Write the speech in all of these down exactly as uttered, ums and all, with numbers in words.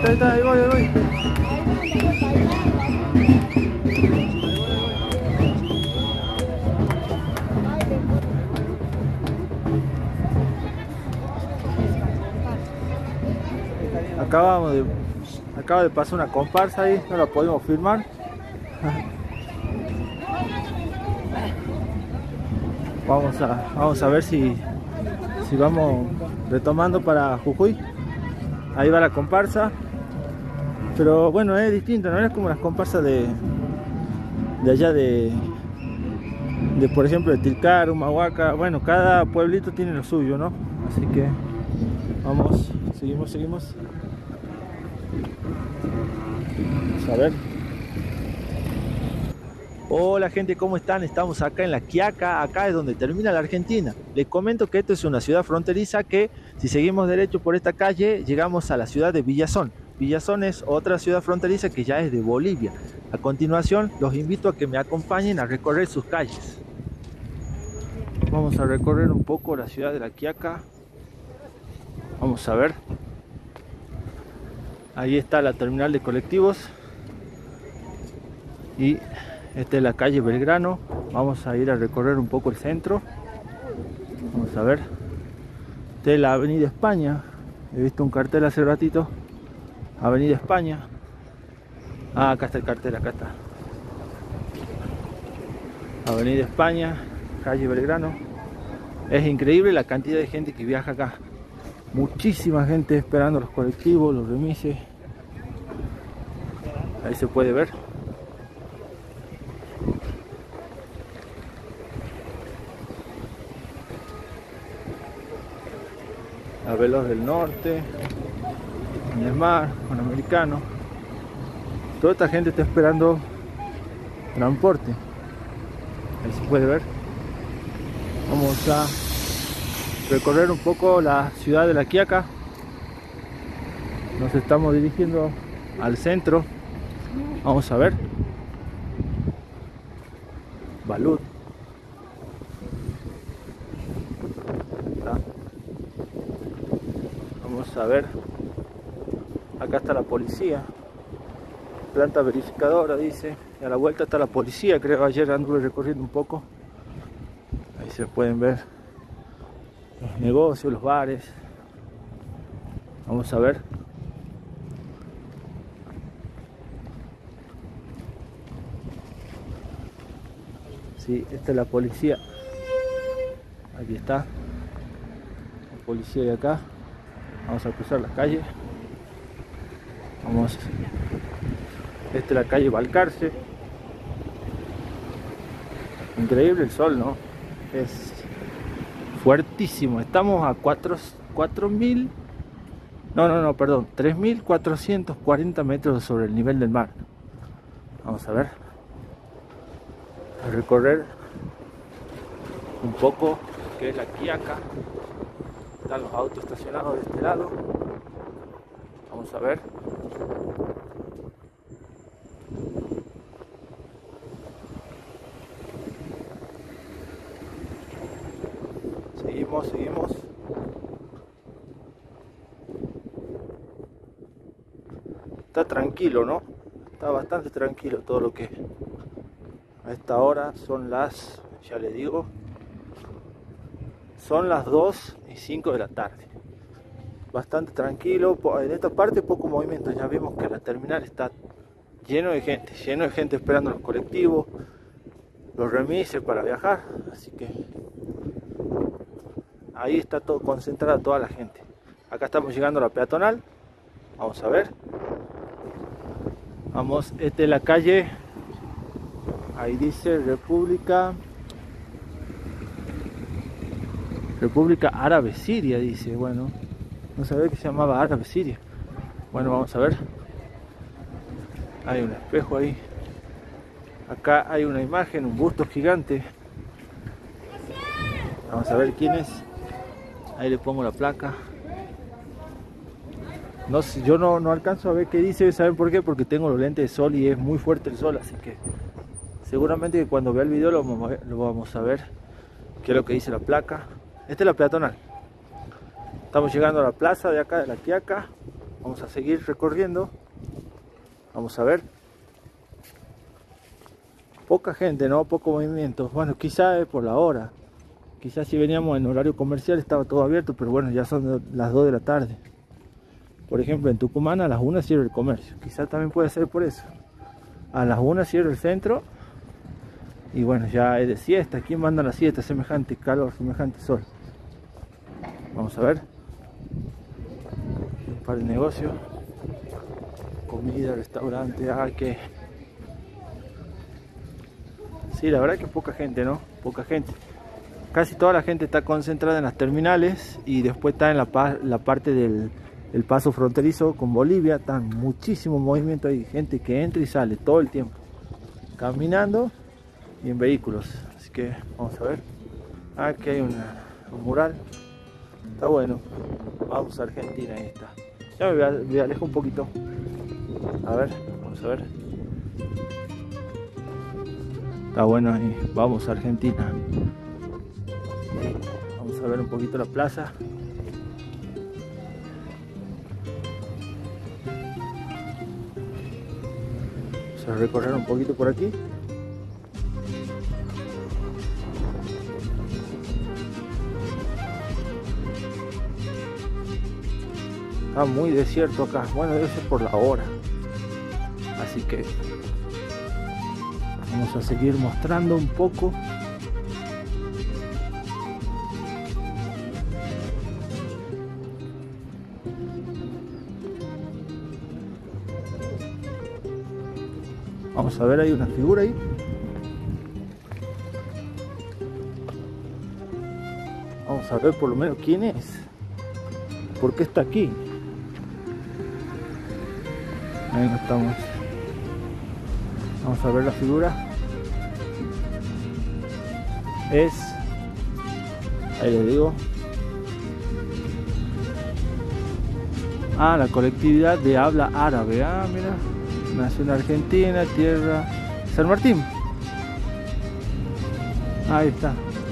está, ahí está, ahí voy, ahí voy. Acabamos de, acaba de pasar una comparsa ahí, no la podemos filmar. Vamos a, vamos a ver si, si vamos retomando para Jujuy. Ahí va la comparsa. Pero bueno, es distinto, no es como las comparsas de, de allá de, de, por ejemplo, de Tilcara, Humahuaca. Bueno, cada pueblito tiene lo suyo, ¿no? Así que vamos, seguimos, seguimos. Vamos a ver. Hola gente, ¿cómo están? Estamos acá en La Quiaca, acá es donde termina la Argentina. Les comento que esto es una ciudad fronteriza que, si seguimos derecho por esta calle, llegamos a la ciudad de Villazón. Villazón es otra ciudad fronteriza que ya es de Bolivia. A continuación, los invito a que me acompañen a recorrer sus calles. Vamos a recorrer un poco la ciudad de La Quiaca. Vamos a ver. Ahí está la terminal de colectivos. Y esta es la calle Belgrano. Vamos a ir a recorrer un poco el centro. Vamos a ver. Esta es la Avenida España. He visto un cartel hace ratito. Avenida España. Ah, acá está el cartel, acá está. Avenida España, calle Belgrano. Es increíble la cantidad de gente que viaja acá. Muchísima gente esperando los colectivos, los remises. Ahí se puede ver. La Veloz del Norte, Mar, Panamericano. Toda esta gente está esperando transporte. Ahí se puede ver. Vamos a recorrer un poco la ciudad de La Quiaca. Nos estamos dirigiendo al centro. Vamos a ver. Balut. Vamos a ver. Acá está la policía. Planta verificadora, dice. Y a la vuelta está la policía, creo. Ayer anduve recorriendo un poco. Ahí se pueden ver los negocios, los bares. Vamos a ver. Sí, esta es la policía. Aquí está. La policía de acá. Vamos a cruzar la calle. Vamos. Esta es la calle Balcarce. Increíble el sol, ¿no? Es fuertísimo. Estamos a cuatro mil. No, no, no, perdón. tres mil cuatrocientos cuarenta metros sobre el nivel del mar. Vamos a ver. A recorrer un poco que es La Quiaca. Están los autos estacionados de este lado. Vamos a ver. Seguimos, seguimos. Está tranquilo, ¿no? Está bastante tranquilo todo lo que a esta hora son las, ya les digo, son las dos y cinco de la tarde. Bastante tranquilo. En esta parte poco movimiento. Ya vimos que la terminal está lleno de gente, lleno de gente esperando los colectivos, los remises para viajar. Así que ahí está todo concentrada toda la gente. Acá estamos llegando a la peatonal. Vamos a ver. Vamos, esta es la calle. Ahí dice República República Árabe Siria, dice. Bueno, no sabía que se llamaba Árabe Siria. Bueno, vamos a ver. Hay un espejo ahí. Acá hay una imagen, un busto gigante. Vamos a ver quién es. Ahí le pongo la placa. No sé, yo no, no alcanzo a ver qué dice. ¿Saben por qué? Porque tengo los lentes de sol y es muy fuerte el sol. Así que seguramente que cuando vea el video lo vamos a ver, lo vamos a ver qué es lo que dice la placa. Esta es la peatonal. Estamos llegando a la plaza de acá de La Quiaca. Vamos a seguir recorriendo. Vamos a ver. Poca gente, ¿no? Poco movimiento. Bueno, quizá es por la hora. Quizás si veníamos en horario comercial estaba todo abierto, pero bueno, ya son las dos de la tarde. Por ejemplo, en Tucumán a las una cierra el comercio. Quizás también puede ser por eso. A las una cierra el centro. Y bueno, ya es de siesta. ¿Quién manda la siesta? Semejante calor, semejante sol. Vamos a ver. Un par de negocios. Comida, restaurante. Ah, que... Sí, la verdad que poca gente, ¿no? Poca gente. Casi toda la gente está concentrada en las terminales y después está en la, la parte del el paso fronterizo con Bolivia. Está muchísimo movimiento, hay gente que entra y sale todo el tiempo, caminando y en vehículos. Así que vamos a ver. Aquí hay una, un mural. Está bueno. Vamos a Argentina, ahí está. Ya me, voy a, me alejo un poquito. A ver, vamos a ver. Está bueno ahí. Vamos a Argentina. Vamos a ver un poquito la plaza. Vamos a recorrer un poquito por aquí. Está muy desierto acá. Bueno, debe ser por la hora. Así que vamos a seguir mostrando un poco. Vamos a ver, hay una figura ahí. Vamos a ver por lo menos quién es. ¿Por qué está aquí? Ahí no estamos. Vamos a ver la figura. Es... Ahí les digo. Ah, la colectividad de habla árabe. Ah, mira. Nació en Argentina, tierra... San Martín. Ahí está.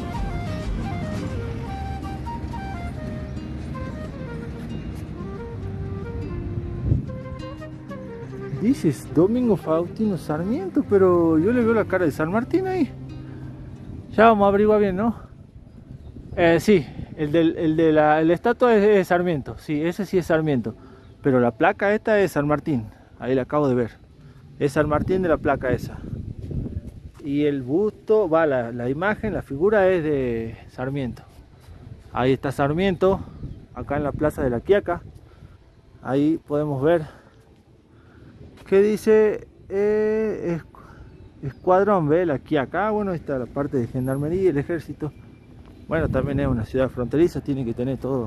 Dices Domingo Faustino Sarmiento, pero yo le veo la cara de San Martín ahí. Ya vamos a averiguar bien, ¿no? Eh, sí, el, del, el de la el estatua es, es Sarmiento. Sí, ese sí es Sarmiento. Pero la placa esta es San Martín. Ahí la acabo de ver. Es San Martín de la placa esa. Y el busto, va, la, la imagen, la figura es de Sarmiento. Ahí está Sarmiento, acá en la plaza de la Quiaca. Ahí podemos ver que dice eh, Escuadrón B, la Quiaca. Bueno, ahí está la parte de gendarmería, el ejército. Bueno, también es una ciudad fronteriza, tiene que tener todo,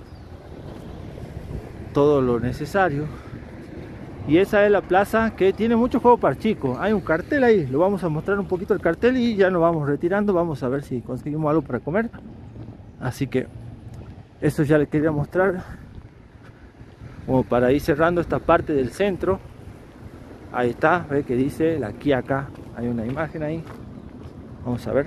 todo lo necesario. Y esa es la plaza que tiene mucho juego para chicos. Hay un cartel ahí, lo vamos a mostrar un poquito el cartel y ya nos vamos retirando. Vamos a ver si conseguimos algo para comer. Así que eso ya les quería mostrar, como para ir cerrando esta parte del centro. Ahí está, ve que dice la Quiaca. Hay una imagen ahí. Vamos a ver.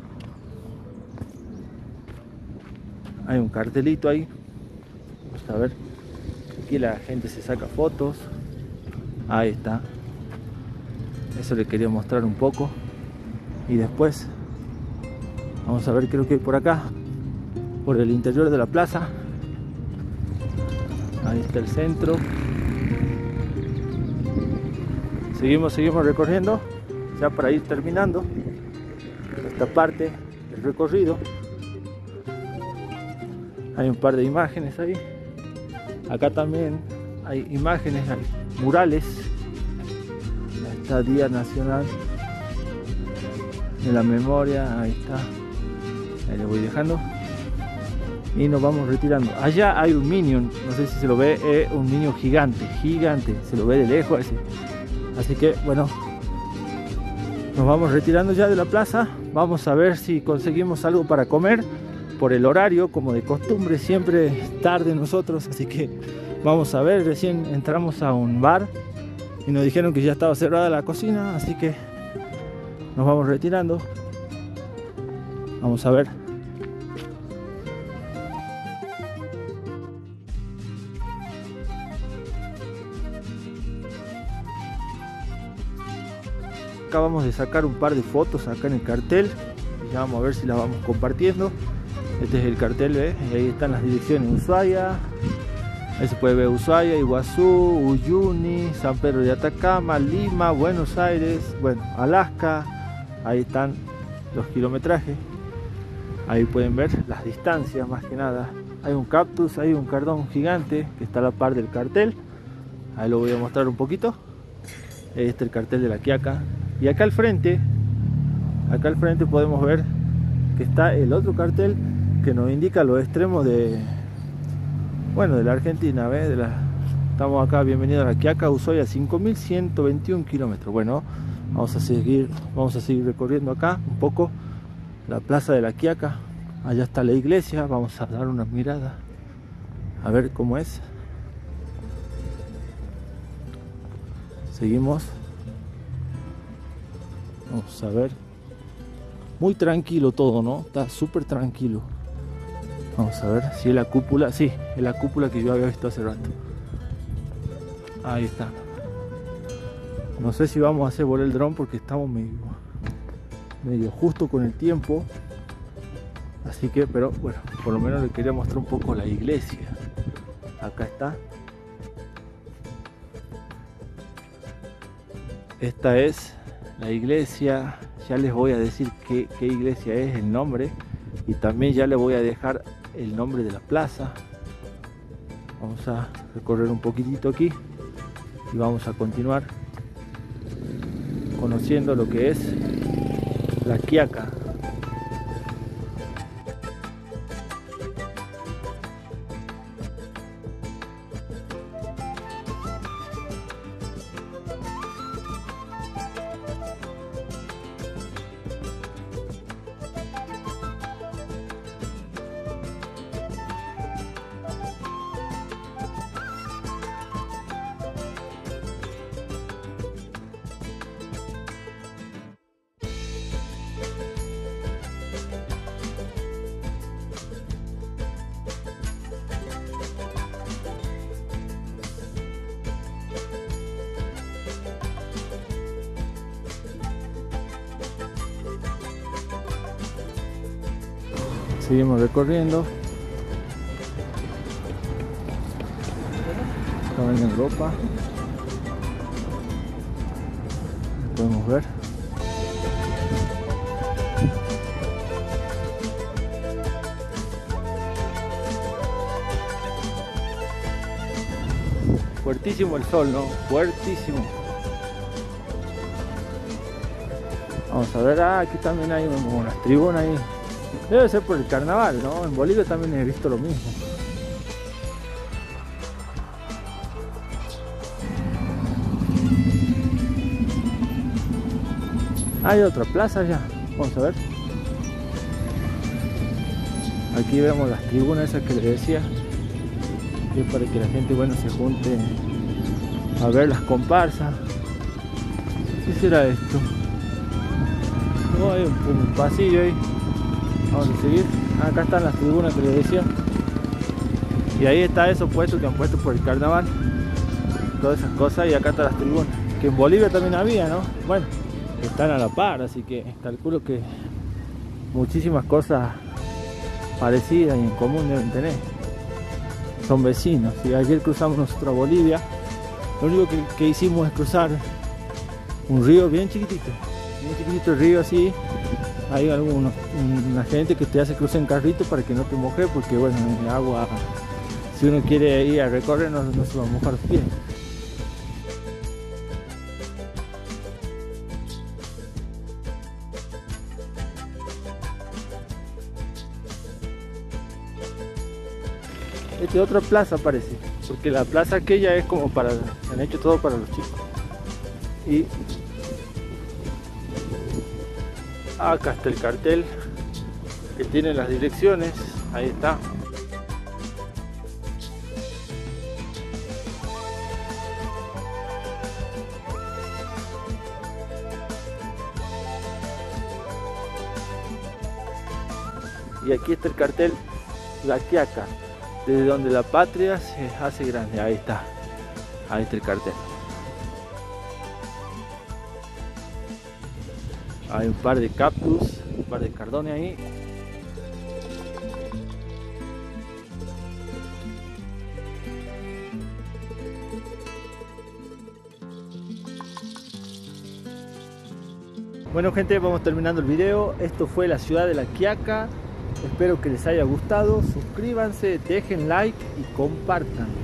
Hay un cartelito ahí. Vamos a ver. Aquí la gente se saca fotos. Ahí está. Eso les quería mostrar un poco. Y después vamos a ver, creo que por acá, por el interior de la plaza. Ahí está el centro. Seguimos, seguimos recorriendo. Ya para ir terminando esta parte del recorrido. Hay un par de imágenes ahí. Acá también hay imágenes, hay murales. Está Día Nacional de la Memoria. Ahí está. Ahí le voy dejando. Y nos vamos retirando. Allá hay un Minion. No sé si se lo ve. Es un Minion gigante. Gigante. Se lo ve de lejos ese. Así que bueno. Nos vamos retirando ya de la plaza. Vamos a ver si conseguimos algo para comer. Por el horario, como de costumbre, siempre es tarde nosotros, así que vamos a ver. Recién entramos a un bar y nos dijeron que ya estaba cerrada la cocina, así que nos vamos retirando. Vamos a ver. acabamos de sacar un par de fotos acá en el cartel y ya vamos a ver si las vamos compartiendo. Este es el cartel, ¿ves? Y ahí están las direcciones: Ushuaia, ahí se puede ver Ushuaia, Iguazú, Uyuni, San Pedro de Atacama, Lima, Buenos Aires, bueno, Alaska. Ahí están los kilometrajes, ahí pueden ver las distancias más que nada. Hay un cactus, hay un cardón gigante que está a la par del cartel, ahí lo voy a mostrar un poquito. Este es el cartel de La Quiaca, y acá al frente, acá al frente podemos ver que está el otro cartel que nos indica los extremos de, bueno, de la Argentina, ¿ves? De la, estamos acá, bienvenido a La Quiaca, Ushuaia, cinco mil ciento veintiún kilómetros. Bueno, vamos a seguir, vamos a seguir recorriendo acá un poco la plaza de La Quiaca. Allá está la iglesia, vamos a dar una mirada a ver cómo es. Seguimos, vamos a ver. Muy tranquilo todo, ¿no? Está súper tranquilo. Vamos a ver si es la cúpula. Sí, es la cúpula que yo había visto hace rato. Ahí está. No sé si vamos a hacer volar el dron porque estamos medio, medio justo con el tiempo. Así que, pero bueno, por lo menos le quería mostrar un poco la iglesia. Acá está. Esta es la iglesia. Ya les voy a decir qué, qué iglesia es, el nombre. Y también ya les voy a dejar el nombre de la plaza. Vamos a recorrer un poquitito aquí y vamos a continuar conociendo lo que es La Quiaca. Seguimos recorriendo. Estamos en Europa. Podemos ver. Fuertísimo el sol, ¿no? Fuertísimo. Vamos a ver, ah, aquí también hay unas tribunas ahí. Debe ser por el carnaval, ¿no? En Bolivia también he visto lo mismo. Hay otra plaza ya. Vamos a ver. Aquí vemos las tribunas esas que les decía. Y es para que la gente, bueno, se junte a ver las comparsas. ¿Qué será esto? Oh, hay un, un pasillo ahí. Vamos a seguir. Acá están las tribunas que les decía. Y ahí está eso puesto que han puesto por el carnaval. Todas esas cosas. Y acá están las tribunas. Que en Bolivia también había, ¿no? Bueno, están a la par. Así que calculo que muchísimas cosas parecidas y en común deben tener. Son vecinos. Y ayer cruzamos nosotros a Bolivia. Lo único que, que hicimos es cruzar un río bien chiquitito. Bien chiquitito el río así. Hay algunos, una gente que te hace cruzar en carrito para que no te mojes, porque bueno, en el agua, si uno quiere ir a recorrer, no, no se va a mojar los pies. Esta es otra plaza parece, porque la plaza aquella es como para, se han hecho todo para los chicos. Y acá está el cartel que tiene las direcciones, ahí está. Y aquí está el cartel La Quiaca, desde donde la patria se hace grande. Ahí está, ahí está el cartel. Hay un par de cactus, un par de cardones ahí. Bueno gente, vamos terminando el video. Esto fue la ciudad de La Quiaca. Espero que les haya gustado. Suscríbanse, dejen like y compartan.